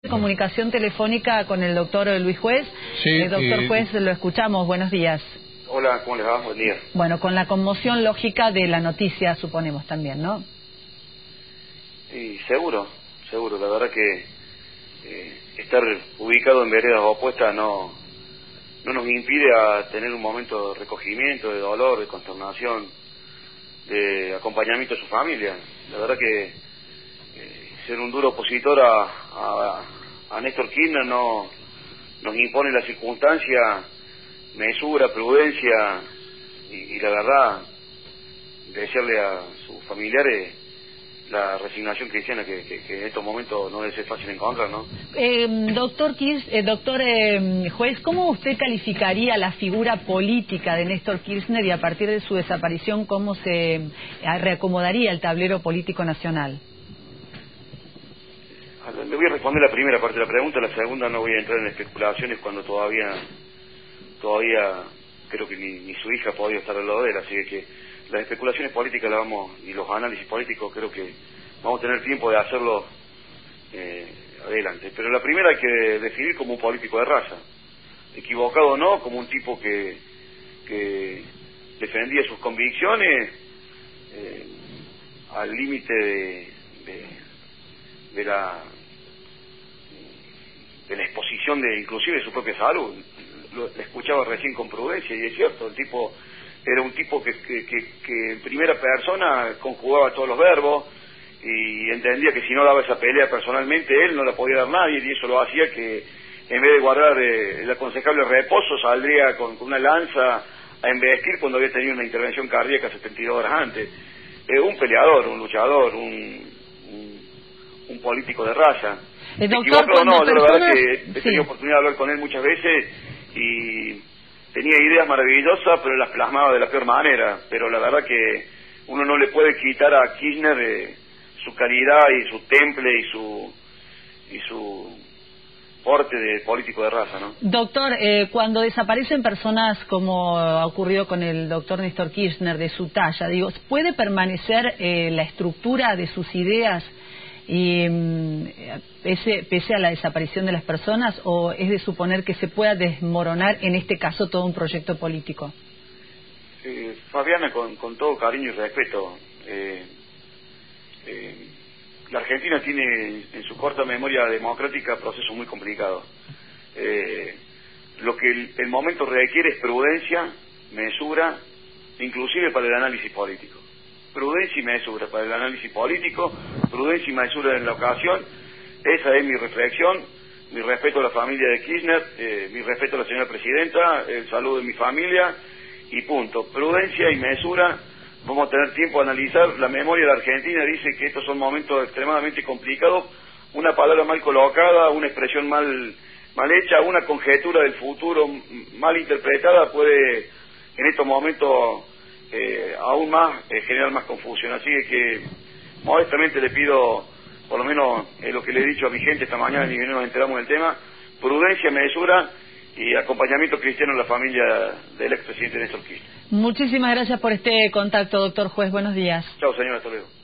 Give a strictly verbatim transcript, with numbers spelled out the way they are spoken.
Comunicación telefónica con el doctor Luis Juez. Sí, eh, doctor eh... Juez, lo escuchamos. Buenos días. Hola, ¿cómo les va? Buen día. Bueno, con la conmoción lógica de la noticia, suponemos también, ¿no? Y seguro, seguro. La verdad que eh, estar ubicado en veredas opuestas no, no nos impide a tener un momento de recogimiento, de dolor, de consternación, de acompañamiento a su familia. La verdad que eh, ser un duro opositor a, a, a Néstor Kirchner no nos impone la circunstancia, mesura, prudencia y, y la verdad, desearle a sus familiares la resignación cristiana que, que, que en estos momentos no debe ser fácil encontrar, ¿no? Eh, doctor Kirch, eh, doctor eh, Juez, ¿cómo usted calificaría la figura política de Néstor Kirchner y a partir de su desaparición cómo se eh, reacomodaría el tablero político nacional? Le voy a responder la primera parte de la pregunta, la segunda no voy a entrar en especulaciones cuando todavía todavía creo que ni, ni su hija ha podido estar al lado de él, así que las especulaciones políticas las vamos, y los análisis políticos creo que vamos a tener tiempo de hacerlo eh, adelante. Pero la primera hay que definir como un político de raza, equivocado o no, como un tipo que, que defendía sus convicciones eh, al límite de, de, de la de la exposición de inclusive de su propia salud. Lo, lo escuchaba recién con prudencia y es cierto, el tipo era un tipo que, que, que, que en primera persona conjugaba todos los verbos y entendía que si no daba esa pelea personalmente él no la podía dar nadie, y eso lo hacía que en vez de guardar eh, el aconsejable reposo saldría con, con una lanza a embestir cuando había tenido una intervención cardíaca setenta y dos horas antes. Eh, un peleador, un luchador, un, un, un político de raza. El ¿Me doctor, equivoco o no? Yo la verdad que he sí. tenido oportunidad de hablar con él muchas veces y tenía ideas maravillosas, pero las plasmaba de la peor manera. Pero la verdad que uno no le puede quitar a Kirchner eh, su calidad y su temple y su y su porte de político de raza, ¿no? Doctor, eh, cuando desaparecen personas como ha ocurrido con el doctor Néstor Kirchner de su talla, digo, ¿puede permanecer eh, la estructura de sus ideas y mm, pese, pese a la desaparición de las personas, o es de suponer que se pueda desmoronar en este caso todo un proyecto político? Eh, Fabiana, con, con todo cariño y respeto, eh, eh, la Argentina tiene en su corta memoria democrática procesos muy complicados. Eh, lo que el, el momento requiere es prudencia, mesura, inclusive para el análisis político. Prudencia y mesura para el análisis político, prudencia y mesura en la ocasión. Esa es mi reflexión, mi respeto a la familia de Kirchner, eh, mi respeto a la señora presidenta, el saludo de mi familia y punto. Prudencia y mesura, vamos a tener tiempo de analizar. La memoria de la Argentina dice que estos son momentos extremadamente complicados, una palabra mal colocada, una expresión mal, mal hecha, una conjetura del futuro mal interpretada puede en estos momentos Eh, aún más eh, generar más confusión, así que modestamente le pido, por lo menos eh, lo que le he dicho a mi gente esta mañana y que nos enteramos del tema, prudencia, mesura y acompañamiento cristiano en la familia del expresidente Néstor Kirchner. Muchísimas gracias por este contacto, doctor Juez. Buenos días. Chao, señor, hasta luego.